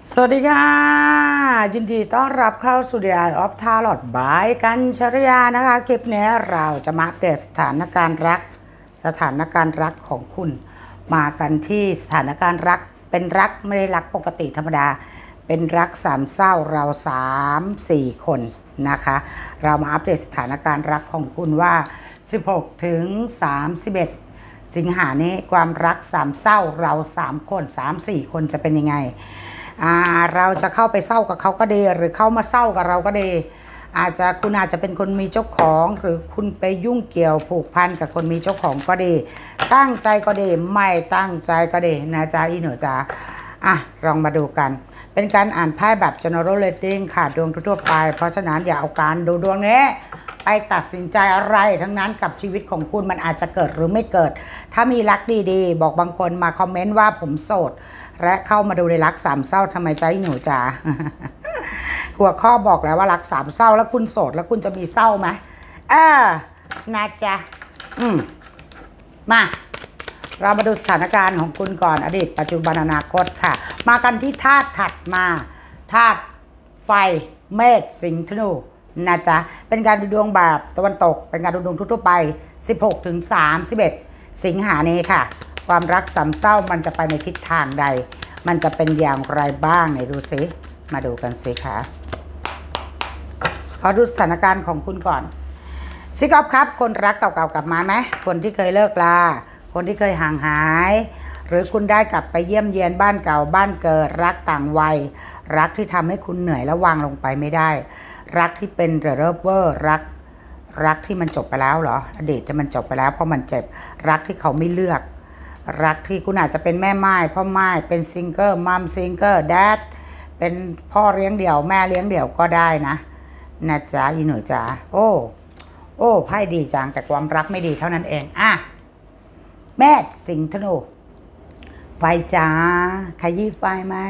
สวัสดีค่ะยินดีต้อนรับเข้าสู่ The Eye of Tarot by กัญชรยานะคะคลิปนี้เราจะมาอัปเดตสถานการณ์รักของคุณมากันที่สถานการณ์รักเป็นรักไม่ได้รักปกติธรรมดาเป็นรักสามเศร้าเรา3-4 คนนะคะเรามาอัปเดตสถานการณ์รักของคุณว่า16 ถึง 31 สิงหานี้ความรักสามเศร้าเรา3 คน 3-4 คนจะเป็นยังไงเราจะเข้าไปเศร้ากับเขาก็ดีหรือเข้ามาเศร้ากับเราก็ดีคุณอาจจะเป็นคนมีเจ้าของหรือคุณไปยุ่งเกี่ยวผูกพันกับคนมีเจ้าของก็ดีตั้งใจก็ดีไม่ตั้งใจก็ดีนะจ๊ะอีหนูจ๊ะลองมาดูกันเป็นการอ่านไพ่แบบ general reading ค่ะดวงทั่วไปเพราะฉะนั้นอย่าเอาการดูดวงนี้ไปตัดสินใจอะไรทั้งนั้นกับชีวิตของคุณมันอาจจะเกิดหรือไม่เกิดถ้ามีรักดีๆบอกบางคนมาคอมเมนต์ว่าผมโสดและเข้ามาดูในรักสามเศร้าทำไมใจหนูจ๋า หัวข้อบอกแล้วว่ารักสามเศร้าแล้วคุณโสดแล้วคุณจะมีเศร้าไหมนะจ๊ะมาเรามาดูสถานการณ์ของคุณก่อนอดีตปัจจุบันอนาคตค่ะมากันที่ธาตุถัดมาธาตุไฟเมษสิงห์ธนูนะจ๊ะเป็นการดูดวงแบบตะวันตกเป็นการดูดวงทั่วไป16 ถึง 31 สิงหาคมนี้ค่ะความรักสามเศร้ามันจะไปในทิศทางใดมันจะเป็นอย่างไรบ้างไหนดูสิมาดูกันสิคะขอดูสถานการณ์ของคุณก่อนซิกออฟครับคนรักเก่าๆกลับมาไหมคนที่เคยเลิกลาคนที่เคยห่างหายหรือคุณได้กลับไปเยี่ยมเยียนบ้านเก่าบ้านเกิดรักต่างวัยรักที่ทำให้คุณเหนื่อยและวางลงไปไม่ได้รักที่เป็นเลิฟเวอร์รักที่มันจบไปแล้วเหรออดีตที่มันจบไปแล้วเพราะมันเจ็บรักที่เขาไม่เลือกรักที่คุณอาจจะเป็นแม่ไม้พ่อไม้เป็นซิงเกิลมัมซิงเกิลแดดเป็นพ่อเลี้ยงเดี่ยวแม่เลี้ยงเดี่ยวก็ได้นะจ๊ะอีหนูจ๋าโอ้ไพ่ดีจังแต่ความรักไม่ดีเท่านั้นเองแม่สิงห์ธนูไฟจ๋าขยี้ไฟไหม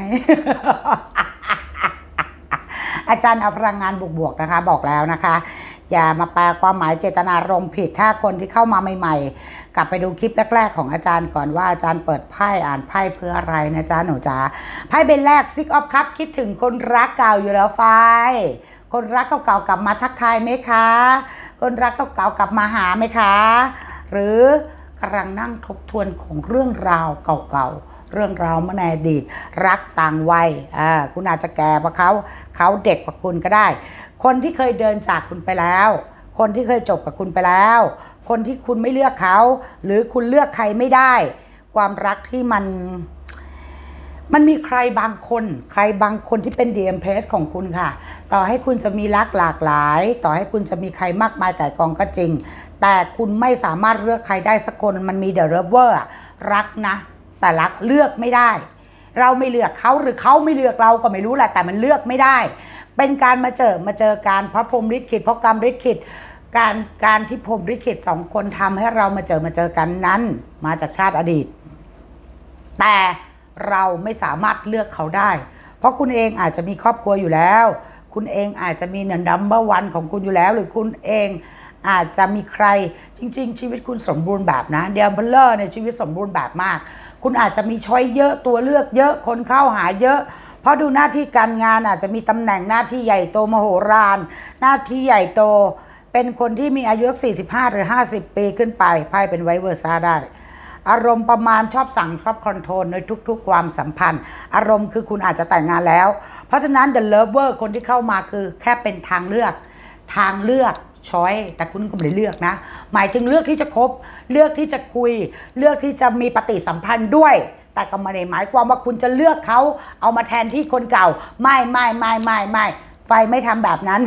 อาจารย์เอาพลังงานบวกๆนะคะบอกแล้วนะคะอย่ามาแปลความหมายเจตนารมณ์ผิดถ้าคนที่เข้ามาใหม่ๆกลับไปดูคลิปแรกๆของอาจารย์ก่อนว่าอาจารย์เปิดไพ่อ่านไพ่เพื่ออะไรนะจ๊ะหนูจ๋าไพ่เบนแรกซิกออฟคัพคิดถึงคนรักเก่าอยู่แล้วไฟคนรักเก่าๆกลับมาทักทายไหมคะคนรักเก่าๆกลับมาหาไหมคะหรือกำลังนั่งทบทวนของเรื่องราวเก่าๆเรื่องราวเมื่อในอดีตรักต่างวัยคุณอาจจะแก่กว่าเขาเด็กกว่าคุณก็ได้คนที่เคยเดินจากคุณไปแล้วคนที่เคยจบกับคุณไปแล้วคนที่คุณไม่เลือกเขาหรือคุณเลือกใครไม่ได้ความรักที่มันมีใครบางคนที่เป็นดีเอ็มเพรสของคุณค่ะต่อให้คุณจะมีรักหลากหลายต่อให้คุณจะมีใครมากมายแต่กองก็จริงแต่คุณไม่สามารถเลือกใครได้สักคนมันมีเดอะเลิฟเวอร์รักนะแต่รักเลือกไม่ได้เราไม่เลือกเขาหรือเขาไม่เลือกเราก็ไม่รู้แหละแต่มันเลือกไม่ได้เป็นการมาเจอการเพราะพรหมลิขิตเพราะกรรมลิขิตการที่พรหมลิขิต2 คนทำให้เรามาเจอกันนั้นมาจากชาติอดีตแต่เราไม่สามารถเลือกเขาได้เพราะคุณเองอาจจะมีครอบครัวอยู่แล้วคุณเองอาจจะมีนัมเบอร์วันของคุณอยู่แล้วหรือคุณเองอาจจะมีใครจริงๆชีวิตคุณสมบูรณ์แบบนะเดียมเบลเลอร์ในชีวิตสมบูรณ์แบบมากคุณอาจจะมีช้อยเยอะตัวเลือกเยอะคนเข้าหาเยอะเพราะดูหน้าที่การงานอาจจะมีตำแหน่งหน้าที่ใหญ่โตมโหฬารหน้าที่ใหญ่โตเป็นคนที่มีอายุ45 หรือ 50 ปีขึ้นไปไพ่เป็นไวเวอร์ซ่าได้อารมณ์ประมาณชอบสั่งชอบคอนโทรลในทุกๆความสัมพันธ์อารมณ์คือคุณอาจจะแต่งงานแล้วเพราะฉะนั้น The Lover คนที่เข้ามาคือแค่เป็นทางเลือกช้อยแต่คุณก็ไม่ได้เลือกนะหมายถึงเลือกที่จะคบเลือกที่จะคุยเลือกที่จะมีปฏิสัมพันธ์ด้วยแต่ก็ไม่ได้หมายความว่าคุณจะเลือกเขาเอามาแทนที่คนเก่าไม่ไฟไม่ทำแบบนั้น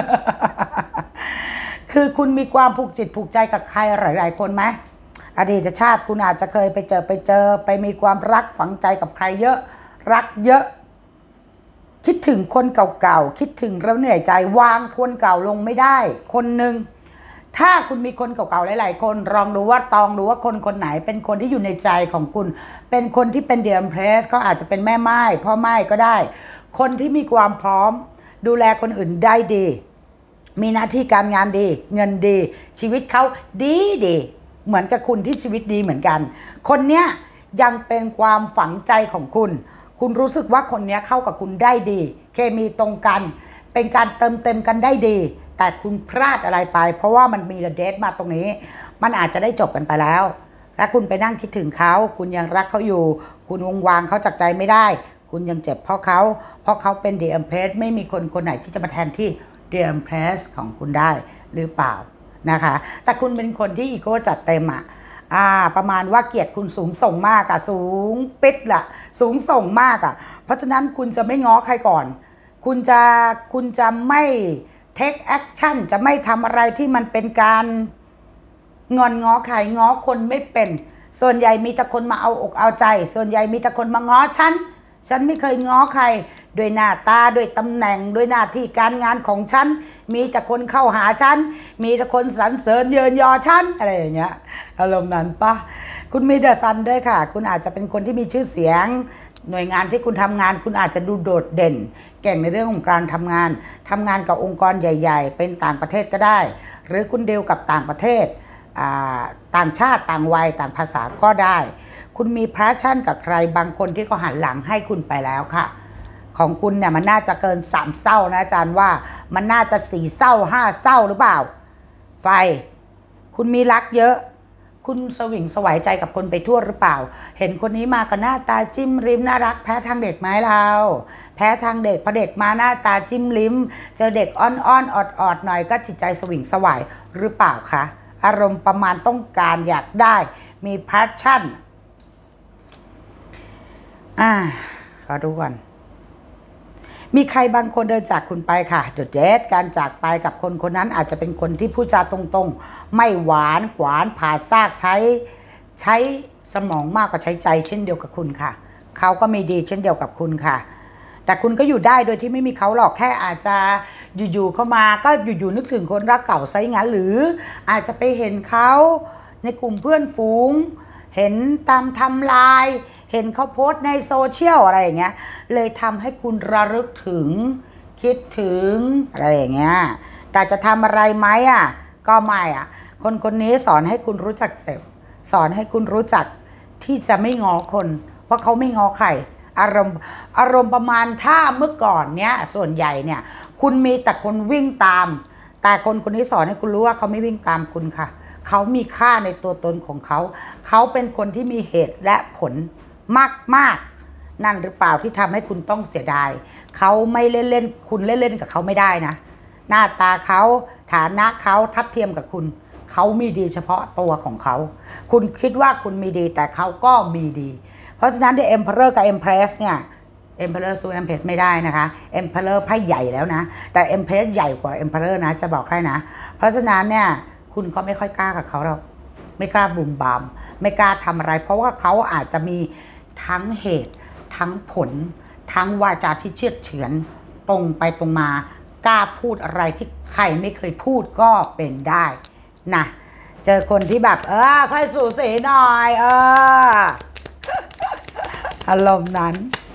คือคุณมีความผูกจิตผูกใจกับใครหลายๆคนไหมอดีตชาติคุณอาจจะเคยไปเจอไปมีความรักฝังใจกับใครเยอะรักเยอะคิดถึงคนเก่าๆคิดถึงแล้วเหนื่อยใจวางคนเก่าลงไม่ได้คนหนึ่งถ้าคุณมีคนเก่าๆหลายๆคนลองดูว่าคนไหนเป็นคนที่อยู่ในใจของคุณเป็นคนที่เป็นเดียมเพรสก็อาจจะเป็นแม่ไม้พ่อไม้ก็ได้คนที่มีความพร้อมดูแลคนอื่นได้ดีมีหน้าที่การงานดีเงินดีชีวิตเขาดีเหมือนกับคุณที่ชีวิตดีเหมือนกันคนเนี้ยยังเป็นความฝังใจของคุณคุณรู้สึกว่าคนนี้เข้ากับคุณได้ดีเคมีตรงกันเป็นการเติมเต็มกันได้ดีแต่คุณพลาดอะไรไปเพราะว่ามันมีเดทมาตรงนี้มันอาจจะได้จบกันไปแล้วและคุณไปนั่งคิดถึงเขาคุณยังรักเขาอยู่คุณวางเขาจากใจไม่ได้คุณยังเจ็บเพราะเขาเป็นเดอะเพรสไม่มีคนไหนที่จะมาแทนที่เดอะเพรสของคุณได้หรือเปล่านะคะแต่คุณเป็นคนที่อีโก้จัดเต็มประมาณว่าเกียรติคุณสูงส่งมากสูงปิดละสูงส่งมากเพราะฉะนั้นคุณจะไม่ง้อใครก่อนคุณจะไม่เทคแอคชั่นจะไม่ทำอะไรที่มันเป็นการงอนง้อใครง้อคนไม่เป็นส่วนใหญ่มีแต่คนมาเอาอกเอาใจส่วนใหญ่มีแต่คนมาง้อฉันไม่เคยง้อใครด้วยหน้าตาด้วยตำแหน่งด้วยหน้าที่การงานของฉันมีแต่คนเข้าหาฉันมีแต่คนสรรเสริญเยินยอฉันอะไรอย่างเงี้ยอารมณ์นั้นปะคุณมีเดอะซันด้วยค่ะคุณอาจจะเป็นคนที่มีชื่อเสียงหน่วยงานที่คุณทำงานคุณอาจจะดูโดดเด่นเก่งในเรื่องของการทำงานกับองค์กรใหญ่ๆเป็นต่างประเทศก็ได้หรือคุณเดีลกับต่างประเทศต่างชาติต่างวัยต่างภาษาก็ได้คุณมีแพชชั่นกับใครบางคนที่เขาหันหลังให้คุณไปแล้วค่ะของคุณเนี่ยมันน่าจะเกิน3เศร้านะอาจารย์ว่ามันน่าจะ4เศร้า5เศร้าหรือเปล่าไฟคุณมีรักเยอะคุณสวิงสวายใจกับคนไปทั่วหรือเปล่าเห็นคนนี้มากับหน้าตาจิ้มริมน่ารักแพ้ทางเด็กไหมเราแพ้ทางเด็กพอเด็กมาหน้าตาจิ้มลิ้มเจอเด็กอ้อนๆออดๆหน่อยก็จิตใจสวิงสวายหรือเปล่าคะอารมณ์ประมาณต้องการอยากได้มีแพชชั่นขอดูก่อนมีใครบางคนเดินจากคุณไปค่ะเดอะเดทการจากไปกับคนนั้นอาจจะเป็นคนที่พูดจาตรงๆไม่หวานขวานผ่าซากใช้สมองมากกว่าใช้ใจเช่นเดียวกับคุณค่ะเขาก็มีดีเช่นเดียวกับคุณค่ะแต่คุณก็อยู่ได้โดยที่ไม่มีเขาหรอกแค่อาจจะอยู่ๆเข้ามาก็อยู่นึกถึงคนรักเก่าซะงั้นหรืออาจจะไปเห็นเขาในกลุ่มเพื่อนฝูงเห็นตามไทม์ไลน์เห็นเขาโพสต์ในโซเชียลอะไรอย่างเงี้ยเลยทำให้คุณระลึกถึงคิดถึงอะไรอย่างเงี้ยแต่จะทำอะไรไหมก็ไม่คนนี้สอนให้คุณรู้จักเจ็บสอนให้คุณรู้จักที่จะไม่ง้อคนเพราะเขาไม่ง้อใครอารมณ์ประมาณถ้าเมื่อก่อนเนี้ยส่วนใหญ่เนี่ยคุณมีแต่คนวิ่งตามแต่คนนี้สอนให้คุณรู้ว่าเขาไม่วิ่งตามคุณค่ะเขามีค่าในตัวตนของเขาเขาเป็นคนที่มีเหตุและผลมากนั่นหรือเปล่าที่ทำให้คุณต้องเสียดายเขาไม่เล่นคุณเล่นกับเขาไม่ได้นะหน้าตาเขาฐานะเขาทัดเทียมกับคุณเขามีดีเฉพาะตัวของเขาคุณคิดว่าคุณมีดีแต่เขาก็มีดีเพราะฉะนั้นที่ Emperor กับ Empress เนี่ย Emperor สู้ Empress ไม่ได้นะคะ Emperor ไพ่ใหญ่แล้วนะแต่ Empress ใหญ่กว่า Emperor นะจะบอกให้นะเพราะฉะนั้นเนี่ยคุณก็ไม่ค่อยกล้ากับเขาหรอกไม่กล้าบุ่มบามไม่กล้าทำอะไรเพราะว่าเขาอาจจะมีทั้งเหตุทั้งผลทั้งวาจาที่เชื่อเฉือนตรงไปตรงมากล้าพูดอะไรที่ใครไม่เคยพูดก็เป็นได้นะเจอคนที่แบบค่อยสู่สีหน่อยอารมณ์นั้น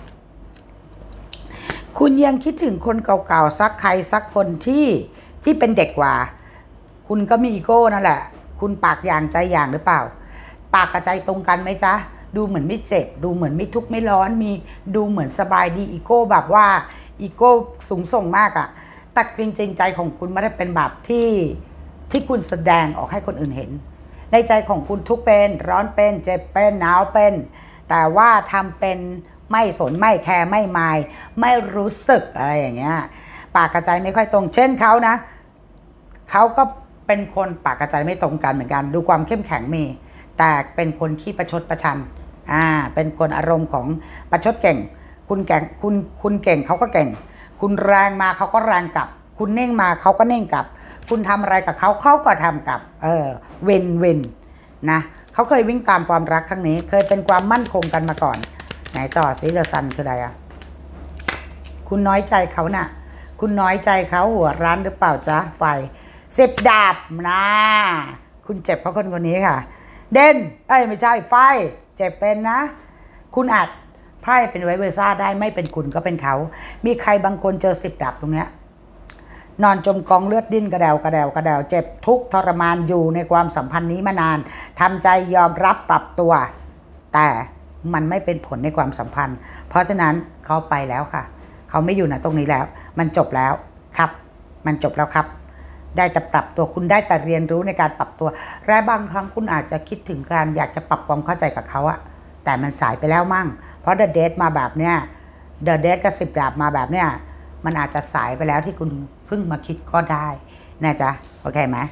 คุณยังคิดถึงคนเก่าๆสักใครสักคนที่เป็นเด็กกว่าคุณก็มีอีโก้นั่นแหละคุณปากอย่างใจอย่างหรือเปล่าปากกับใจตรงกันไหมจ๊ะดูเหมือนไม่เจ็บดูเหมือนไม่ทุกข์ไม่ร้อนมีดูเหมือนสบายดีอีโก้แบบว่าอีโก้สูงส่งมากแต่จริงๆใจของคุณไม่ได้เป็นแบบที่คุณแสดงออกให้คนอื่นเห็นในใจของคุณทุกข์เป็นร้อนเป็นเจ็บเป็นหนาวเป็นแต่ว่าทำเป็นไม่สนไม่แคร์ไม่มายไม่รู้สึกอะไรอย่างเงี้ยปากกับใจไม่ค่อยตรงเช่นเขานะเขาก็เป็นคนปากกับใจไม่ตรงกันเหมือนกันดูความเข้มแข็งมีแต่เป็นคนที่ประชดประชันเป็นคนอารมณ์ของประชดเก่งคุณเก่งคุณเก่งเขาก็เก่งคุณแรงมาเขาก็แรงกลับคุณเน่งมาเขาก็เน่งกลับคุณทำอะไรกับเขาเขาก็ทำกลับเวินนะเขาเคยวิ่งตามความรักครั้งนี้เคยเป็นความมั่นคงกันมาก่อนไหนต่อซิเดอะซันคืออะไรคุณน้อยใจเขาน่ะคุณน้อยใจเขาหัวร้านหรือเปล่าจ๊ะไฟ10 ดาบนะคุณเจ็บเพราะคนนี้ค่ะเด่นไม่ใช่ไฟเจ็บเป็นนะคุณอาจไพ่เป็นไวเวอร์ซ่าได้ไม่เป็นคุณก็เป็นเขามีใครบางคนเจอ10 ดาบตรงเนี้ยนอนจมกองเลือดดิ้นกระเดวเจ็บทุกข์ทรมานอยู่ในความสัมพันธ์นี้มานานทำใจยอมรับปรับตัวแต่มันไม่เป็นผลในความสัมพันธ์เพราะฉะนั้นเขาไปแล้วค่ะเขาไม่อยู่ณตรงนี้แล้วมันจบแล้วครับมันจบแล้วครับได้แต่ปรับตัวคุณได้แต่เรียนรู้ในการปรับตัวและบางครั้งคุณอาจจะคิดถึงการอยากจะปรับความเข้าใจกับเขาอะแต่มันสายไปแล้วมั่งเพราะ The Date มาแบบเนี้ย The Date กับ10 ดาบมาแบบเนี้ยมันอาจจะสายไปแล้วที่คุณเพิ่งมาคิดก็ได้นะจ๊ะโอเคไหม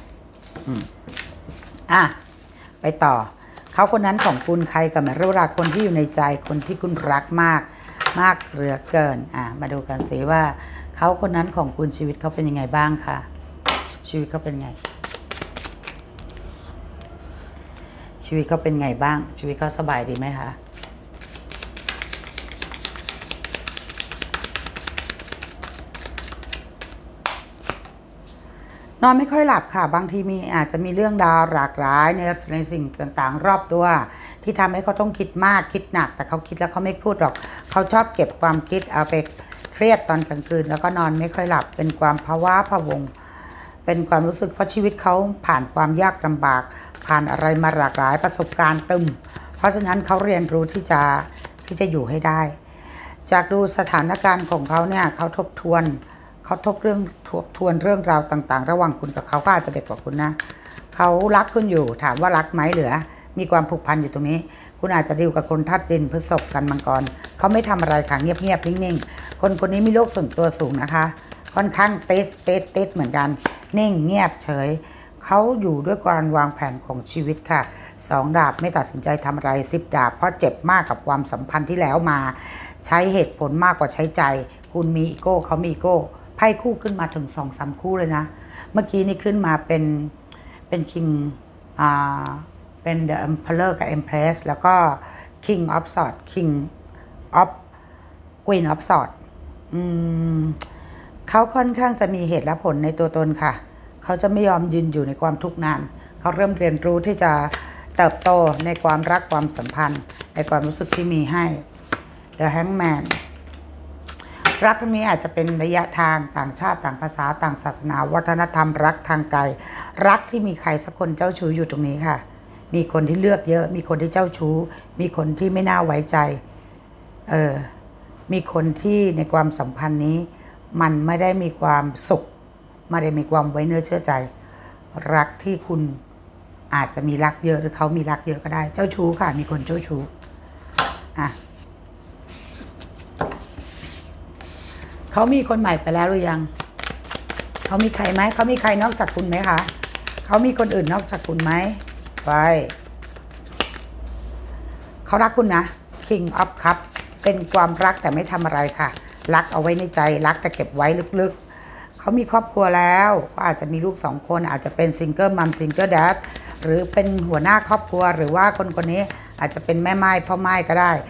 ไปต่อเขาคนนั้นของคุณใครกับไม่รู้รักคนที่อยู่ในใจคนที่คุณรักมากเหลือเกินมาดูกันสิว่าเขาคนนั้นของคุณชีวิตเขาเป็นยังไงบ้างค่ะชีวิตเขาเป็นไงชีวิตเขาเป็นไงบ้างชีวิตเขาสบายดีไหมคะนอนไม่ค่อยหลับค่ะบางทีอาจจะมีเรื่องราวหลากหลายในสิ่งต่างๆรอบตัวที่ทำให้เขาต้องคิดมากคิดหนักแต่เขาคิดแล้วเขาไม่พูดหรอกเขาชอบเก็บความคิดเอาไปเครียดตอนกลางคืนแล้วก็นอนไม่ค่อยหลับเป็นความภาวะพะวงเป็นความรู้สึกเพราะชีวิตเขาผ่านความยากลำบากผ่านอะไรมาหลากหลายประสบการณ์ตึมเพราะฉะนั้นเขาเรียนรู้ที่จะอยู่ให้ได้จากดูสถานการณ์ของเขาเนี่ยเขาทบทวนเรื่องราวต่างๆระหว่างคุณกับเขาก็อาจจะเด็กกว่าคุณนะเขารักคุณอยู่ถามว่ารักไหมเหลือมีความผูกพันอยู่ตรงนี้คุณอาจจะดีลกับคนธาตุดินพฤษภกันมังกรเขาไม่ทำอะไรค่ะเงียบๆนิ่งๆคนนี้มีโลกส่วนตัวสูงนะคะค่อนข้างติดเหมือนกันนิ่งเงียบเฉยเขาอยู่ด้วยการวางแผนของชีวิตค่ะ2 ดาบไม่ตัดสินใจทำอะไร10 ดาบเพราะเจ็บมากกับความสัมพันธ์ที่แล้วมาใช้เหตุผลมากกว่าใช้ใจคุณมีอีโก้เขามีอีโก้ไพ่คู่ขึ้นมาถึง2-3 คู่เลยนะเมื่อกี้นี่ขึ้นมาเป็นคิงเป็น The Emperor กับ Empress แล้วก็ King of Swords King of Queen of Swordsเขาค่อนข้างจะมีเหตุและผลในตัวตนค่ะเขาจะไม่ยอมยืนอยู่ในความทุกข์นานเขาเริ่มเรียนรู้ที่จะเติบโตในความรักความสัมพันธ์ในความรู้สึกที่มีให้ The Hangman รักครั้งนี้อาจจะเป็นระยะทางต่างชาติต่างภาษาต่างศาสนาวัฒนธรรมรักทางไกลรักที่มีใครสักคนเจ้าชู้อยู่ตรงนี้ค่ะมีคนที่เลือกเยอะมีคนที่เจ้าชู้มีคนที่ไม่น่าไว้ใจมีคนที่ในความสัมพันธ์นี้มันไม่ได้มีความสุขไม่ได้มีความไว้เนื้อเชื่อใจรักที่คุณอาจจะมีรักเยอะหรือเขามีรักเยอะก็ได้เจ้าชู้ค่ะมีคนเจ้าชู้เขามีคนใหม่ไปแล้วหรือยังเขามีใครไหมเขามีใครนอกจากคุณไหมคะเขามีคนอื่นนอกจากคุณไหมไปเขารักคุณนะ King of Cup เป็นความรักแต่ไม่ทำอะไรค่ะรักเอาไว้ในใจรักแต่เก็บไว้ลึกๆเขามีครอบครัวแล้วก็อาจจะมีลูก2 คนอาจจะเป็นซิงเกิลมัมซิงเกิลแดดหรือเป็นหัวหน้าครอบครัวหรือว่าคนนี้อาจจะเป็นแม่ไม้พ่อไม้ก็ได้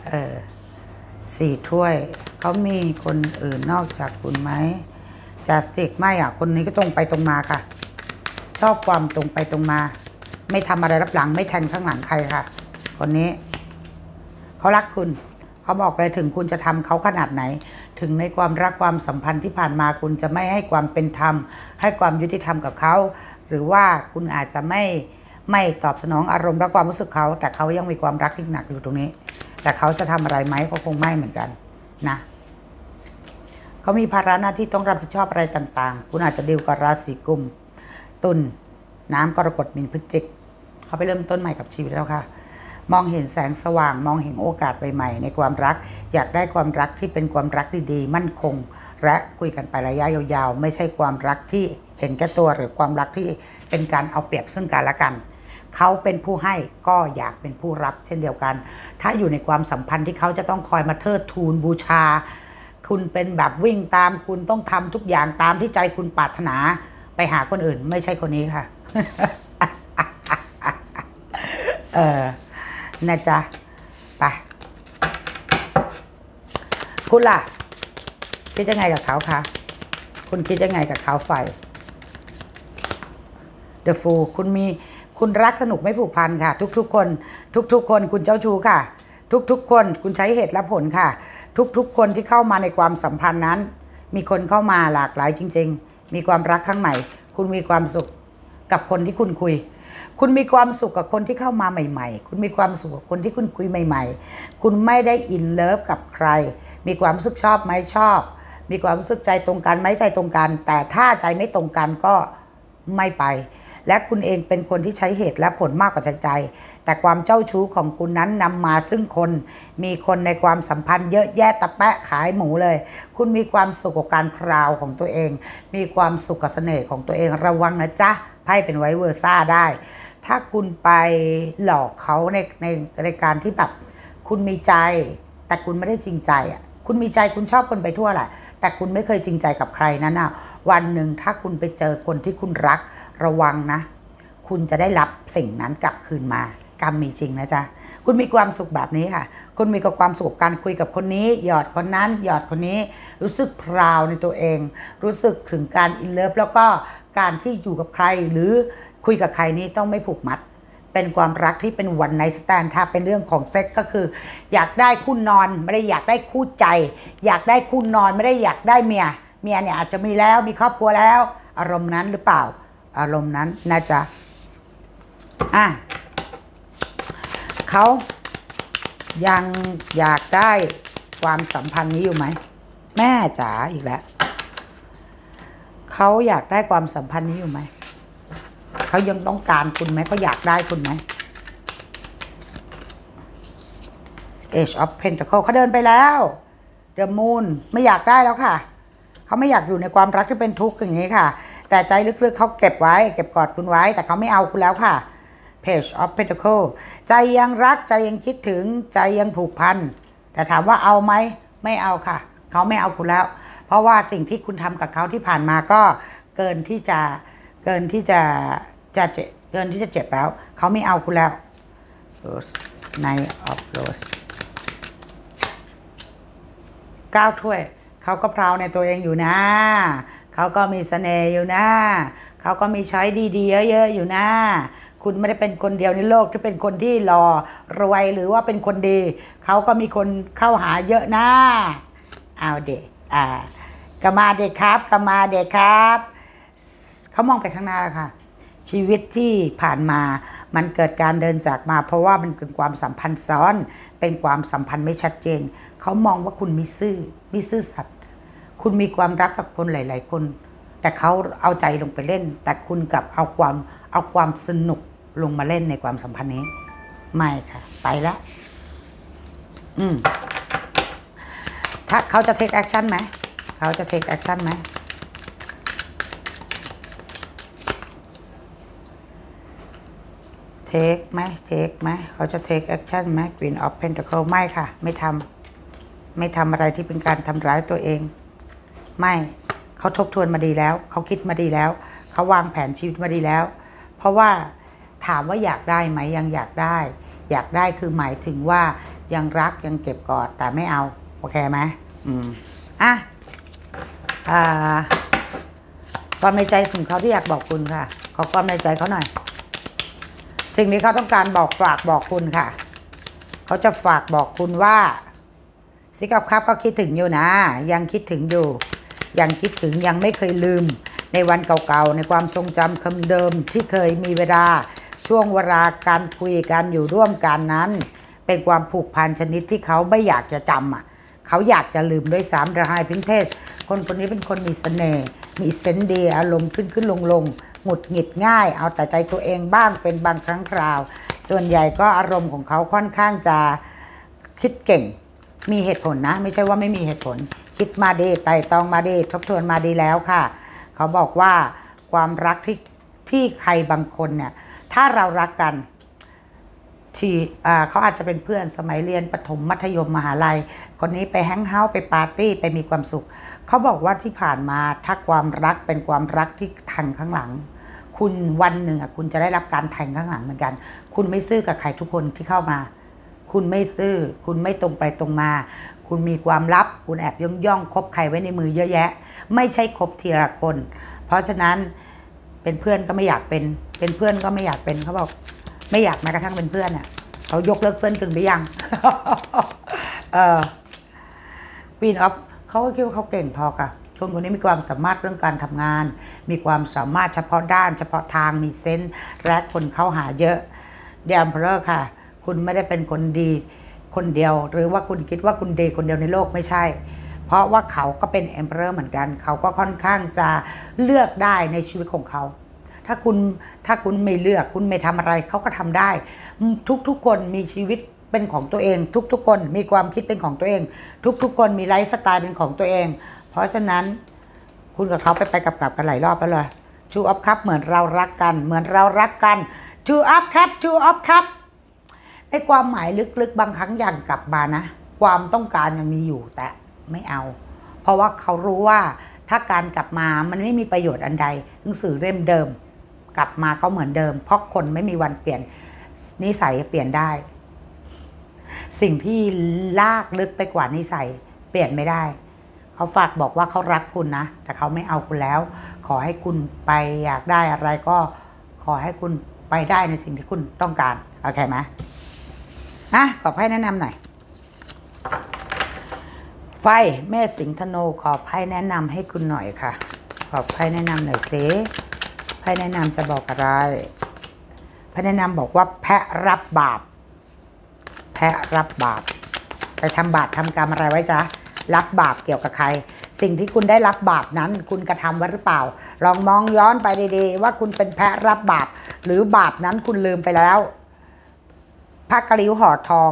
4 ถ้วยเขามีคนอื่นนอกจากคุณไหมจัสติกไม่คนนี้ก็ตรงไปตรงมาค่ะชอบความตรงไปตรงมาไม่ทำอะไรรับหลังไม่แทงข้างหลังใครค่ะคนนี้เขารักคุณเขาบอกเลยถึงคุณจะทำเขาขนาดไหนถึงในความรักความสัมพันธ์ที่ผ่านมาคุณจะไม่ให้ความเป็นธรรมให้ความยุติธรรมกับเขาหรือว่าคุณอาจจะไม่ตอบสนองอารมณ์และความรู้สึกเขาแต่เขายังมีความรักที่หนักอยู่ตรงนี้แต่เขาจะทำอะไรไหมก็คงไม่เหมือนกันนะเขามีภาระหน้าที่ต้องรับผิดชอบอะไรต่างๆคุณอาจจะดีลกับราศีกุมตุลน้ำกรกฎมีนพฤศจิกเขาไปเริ่มต้นใหม่กับชีวิตแล้วค่ะมองเห็นแสงสว่างมองเห็นโอกาสใหม่ๆในความรักอยากได้ความรักที่เป็นความรักดีๆมั่นคงและคุยกันไประยะยาวๆไม่ใช่ความรักที่เห็นแก่ตัวหรือความรักที่เป็นการเอาเปรียบซึ่งกันและกันเขาเป็นผู้ให้ก็อยากเป็นผู้รับเช่นเดียวกันถ้าอยู่ในความสัมพันธ์ที่เขาจะต้องคอยมาเทิดทูนบูชาคุณเป็นแบบวิ่งตามคุณต้องทำทุกอย่างตามที่ใจคุณปรารถนาไปหาคนอื่นไม่ใช่คนนี้ค่ะ นะจ๊ะไปคุณล่ะคิดยังไงกับเขาคะคุณคิดยังไงกับเขาไฟ The Fool คุณรักสนุกไม่ผูกพันค่ะทุกๆคนคุณเจ้าชู้ค่ะทุกๆคนคุณใช้เหตุและผลค่ะทุกๆคนที่เข้ามาในความสัมพันธ์นั้นมีคนเข้ามาหลากหลายจริงๆมีความรักครั้งใหม่คุณมีความสุขกับคนที่คุณคุยคุณมีความสุขกับคนที่เข้ามาใหม่ๆคุณมีความสุขกับคนที่คุณคุยใหม่ๆคุณไม่ได้อินเลิฟกับใครมีความรู้สึกชอบไหมชอบมีความรู้สึกใจตรงกันไหมใจตรงกันแต่ถ้าใจไม่ตรงกันก็ไม่ไปและคุณเองเป็นคนที่ใช้เหตุและผลมากกว่าใจแต่ความเจ้าชู้ของคุณนั้นนำมาซึ่งคนมีคนในความสัมพันธ์เยอะแยะตะแปะขายหมูเลยคุณมีความสุขกับการพราวของตัวเองมีความสุขกับเสน่ห์ของตัวเองระวังนะจ๊ะไพ่เป็นไวเวอร์ซ่าได้ถ้าคุณไปหลอกเขาในการที่แบบคุณมีใจแต่คุณไม่ได้จริงใจอ่ะคุณมีใจคุณชอบคนไปทั่วแหละแต่คุณไม่เคยจริงใจกับใครนั้นอ่ะวันหนึ่งถ้าคุณไปเจอคนที่คุณรักระวังนะคุณจะได้รับสิ่งนั้นกลับคืนมากรรมมีจริงนะจ๊ะคุณมีความสุขแบบนี้ค่ะคุณมีความสุขการคุยกับคนนี้หยอดคนนั้นหยอดคนนี้รู้สึกพราวในตัวเองรู้สึกถึงการอินเลิฟแล้วก็การที่อยู่กับใครหรือคุยกับใครนี้ต้องไม่ผูกมัดเป็นความรักที่เป็นวันไนท์สแตนด์ถ้าเป็นเรื่องของเซ็กก็คืออยากได้คู่นอนไม่ได้อยากได้คู่ใจอยากได้คู่นอนไม่ได้อยากได้เมียเนี่ยอาจจะมีแล้วมีครอบครัวแล้วอารมณ์นั้นหรือเปล่าอารมณ์นั้นน่าจะเขายังอยากได้ความสัมพันธ์นี้อยู่ไหมแม่จ๋าอีกแล้วเขาอยากได้ความสัมพันธ์นี้อยู่ไหมเขายังต้องการคุณไหมเขาอยากได้คุณไหม Age of Pentacles เขาเดินไปแล้ว The Moon ไม่อยากได้แล้วค่ะเขาไม่อยากอยู่ในความรักที่เป็นทุกข์อย่างนี้ค่ะแต่ใจลึกๆเขาเก็บไว้เก็บกอดคุณไว้แต่เขาไม่เอาคุณแล้วค่ะ Page of Pentacles ใจยังรักใจยังคิดถึงใจยังผูกพันแต่ถามว่าเอาไหมไม่เอาค่ะเขาไม่เอาคุณแล้วเพราะว่าสิ่งที่คุณทำกับเขาที่ผ่านมาก็เกินที่จะเจ็บแล้วเขาไม่เอาคุณแล้ว Rose Knight of Rose 9 ถ้วยเขาก็พราวในตัวเองอยู่นะเขาก็มีเสน่ห์อยู่นะเขาก็มีช้อยดีๆเยอะๆอยู่นะคุณไม่ได้เป็นคนเดียวในโลกที่เป็นคนที่หล่อรวยหรือว่าเป็นคนดีเขาก็มีคนเข้าหาเยอะนะเอาเด็กก็มาเด็กครับก็มาเด็กครับเขามองไปข้างหน้าแล้วค่ะชีวิตที่ผ่านมามันเกิดการเดินจากมาเพราะว่ามันเป็นความสัมพันธ์ซ้อนเป็นความสัมพันธ์ไม่ชัดเจนเขามองว่าคุณไม่ซื่อสัตย์คุณมีความรักกับคนหลายๆคนแต่เขาเอาใจลงไปเล่นแต่คุณกลับเอาความสนุกลงมาเล่นในความสัมพันธ์นี้ไม่ค่ะไปแล้วถ้าเขาจะ take action ไหมเขาจะ take action ไหมเทคไหมเขาจะ take action ไหม Queen of Pentacles ไม่ค่ะไม่ทำอะไรที่เป็นการทำร้ายตัวเองไม่เขาทบทวนมาดีแล้วเขาคิดมาดีแล้วเขาวางแผนชีวิตมาดีแล้วเพราะว่าถามว่าอยากได้ไหมยังอยากได้คือหมายถึงว่ายังรักยังเก็บกอดแต่ไม่เอาโอเคไหมความในใจของเขาที่อยากบอกคุณค่ะขอความในใจเขาหน่อยสิ่งนี้เขาต้องการฝากบอกคุณค่ะเขาจะฝากบอกคุณว่าซิกอัพครับก็คิดถึงอยู่นะยังคิดถึงอยู่ยังคิดถึงยังไม่เคยลืมในวันเก่าๆในความทรงจำคำเดิมที่เคยมีเวลาช่วงเวลาการคุยกันอยู่ร่วมกันนั้นเป็นความผูกพันชนิดที่เขาไม่อยากจะจำเขาอยากจะลืมด้วยซ้ำระหายพินเทศคนนี้เป็นคนมีเสน่ห์มีเซนส์ดีอารมณ์ขึ้นลงหงุดหงิดง่ายเอาแต่ใจตัวเองบ้างเป็นบางครั้งคราวส่วนใหญ่ก็อารมณ์ของเขาค่อนข้างจะคิดเก่งมีเหตุผลนะไม่ใช่ว่าไม่มีเหตุผลคิดมาดีไต่ตองมาดีทบทวนมาดีแล้วค่ะเขาบอกว่าความรักที่ใครบางคนเนี่ยถ้าเรารักกันที่เขาอาจจะเป็นเพื่อนสมัยเรียนประถมมัธยมมหาลัยคนนี้ไปแฮงเอาท์ไปปาร์ตี้ไปมีความสุขเขาบอกว่าที่ผ่านมาถ้าความรักเป็นความรักที่แทงข้างหลังคุณวันหนึ่งคุณจะได้รับการแทงข้างหลังเหมือนกันคุณไม่ซื่อกับใครทุกคนที่เข้ามาคุณไม่ซื่อคุณไม่ตรงไปตรงมาคุณมีความลับคุณแอบย่องคบใครไว้ในมือเยอะแยะไม่ใช่คบทีละคนเพราะฉะนั้นเป็นเพื่อนก็ไม่อยากเป็นเพื่อนก็ไม่อยากเป็นเขาบอกไม่อยากแม้กระทั่งเป็นเพื่อนเขายกเลิกเพื่อนกันหรือยังQueen of เขาก็คิดว่าเขาเก่งพอค่ะคนคนนี้มีความสามารถเรื่องการทำงานมีความสามารถเฉพาะด้านเฉพาะทางมีเซนส์และคนเข้าหาเยอะเดมเพลอร์ค่ะคุณไม่ได้เป็นคนดีคนเดียวหรือว่าคุณคิดว่าคุณดีคนเดียวในโลกไม่ใช่เพราะว่าเขาก็เป็น Emperor เหมือนกันเขาก็ค่อนข้างจะเลือกได้ในชีวิตของเขาถ้าคุณไม่เลือกคุณไม่ทำอะไรเขาก็ทำได้ทุกคนมีชีวิตเป็นของตัวเองทุกคนมีความคิดเป็นของตัวเองทุกคนมีไลฟ์สไตล์เป็นของตัวเองเพราะฉะนั้นคุณกับเขาไปกลับกันหลายรอบแล้วเลยTwo of CupsเหมือนเรารักกันTwo of Cupsในความหมายลึกๆบางครั้งอย่างกลับมานะความต้องการยังมีอยู่แต่ไม่เอาเพราะว่าเขารู้ว่าถ้าการกลับมามันไม่มีประโยชน์อันใดหนังสือเล่มเดิมกลับมาก็เหมือนเดิมเพราะคนไม่มีวันเปลี่ยนนิสัยเปลี่ยนได้สิ่งที่ลากลึกไปกว่านิสัยเปลี่ยนไม่ได้เขาฝากบอกว่าเขารักคุณนะแต่เขาไม่เอาคุณแล้วขอให้คุณไปอยากได้อะไรก็ขอให้คุณไปได้ในสิ่งที่คุณต้องการโอเคไหมขอไพ่แนะนำหน่อยไฟแม่สิงห์ธนูขอไพ่แนะนำให้คุณหน่อยค่ะขอไพ่แนะนำหน่อยสิไพ่แนะนำจะบอกอะไรไพ่แนะนำบอกว่าแพะรับบาปแพะรับบาปไปทำบาปทำกรรมอะไรไว้จ๊ะรับบาปเกี่ยวกับใครสิ่งที่คุณได้รับบาปนั้นคุณกระทำไว้หรือเปล่าลองมองย้อนไปดีๆว่าคุณเป็นแพะรับบาปหรือบาปนั้นคุณลืมไปแล้วพระกริ้วห่อทอง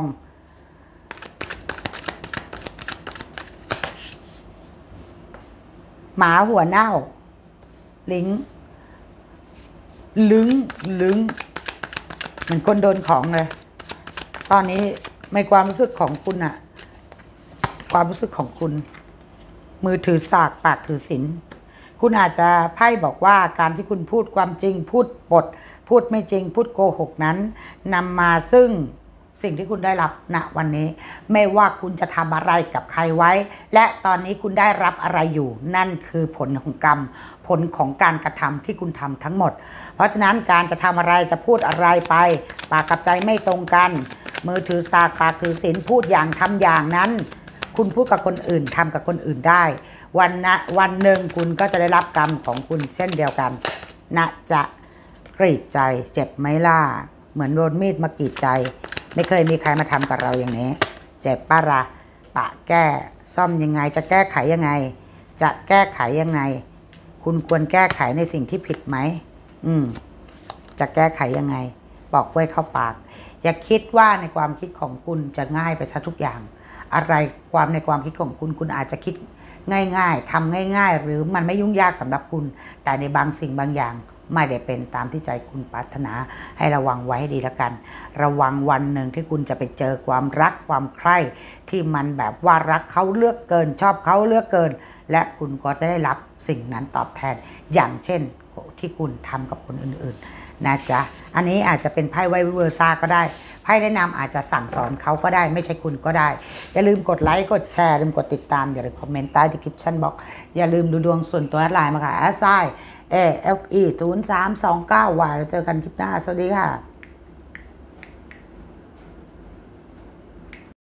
หมาหัวเน่าลิงลึงเหมือนคนโดนของเลยตอนนี้ในความรู้สึกของคุณอะความรู้สึกของคุณมือถือสากปากถือศีลคุณอาจจะไพ่บอกว่าการที่คุณพูดความจริงพูดปดพูดไม่จริงพูดโกหกนั้นนำมาซึ่งสิ่งที่คุณได้รับณวันนี้ไม่ว่าคุณจะทำอะไรกับใครไว้และตอนนี้คุณได้รับอะไรอยู่นั่นคือผลของกรรมผลของการกระทำที่คุณทำทั้งหมดเพราะฉะนั้นการจะทำอะไรจะพูดอะไรไปปากกับใจไม่ตรงกันมือถือสากปากถือศีลพูดอย่างทำอย่างนั้นคุณพูดกับคนอื่นทำกับคนอื่นได้วันหนึ่งคุณก็จะได้รับกรรมของคุณเช่นเดียวกันจะกรีดใจเจ็บไหมล่ะเหมือนโดนมีดมากรีดใจไม่เคยมีใครมาทำกับเราอย่างนี้เจ็บปะละปะแก้ซ่อมยังไงจะแก้ไขยังไงจะแก้ไขยังไงคุณควรแก้ไขในสิ่งที่ผิดไหมจะแก้ไขยังไงบอกไว้เข้าปากอย่าคิดว่าในความคิดของคุณจะง่ายไปซะทุกอย่างอะไรความในความคิดของคุณอาจจะคิดง่ายๆทำง่ายๆหรือมันไม่ยุ่งยากสำหรับคุณแต่ในบางสิ่งบางอย่างไม่ได้เป็นตามที่ใจคุณปรารถนาให้ระวังไว้ให้ดีแล้วกันระวังวันหนึ่งที่คุณจะไปเจอความรักความใคร่ที่มันแบบว่ารักเขาเลือกเกินชอบเขาเลือกเกินและคุณก็จะได้รับสิ่งนั้นตอบแทนอย่างเช่นที่คุณทำกับคนอื่นๆนะจ๊ะอันนี้อาจจะเป็นไพ่ไวเวอร์ซ่าก็ได้ไพ่แนะนำอาจจะสั่งสอนเขาก็ได้ไม่ใช่คุณก็ได้อย่าลืมกดไลค์กดแชร์อย่าลืมกดติดตามอย่าลืมคอมเมนต์ใต้ดีคริปชั่นบอกอย่าลืมดูดวงส่วนตัวไลน์มาค่ะAFE 0329 แล้วเจอกันคลิปหน้าสวัสดีค่ะ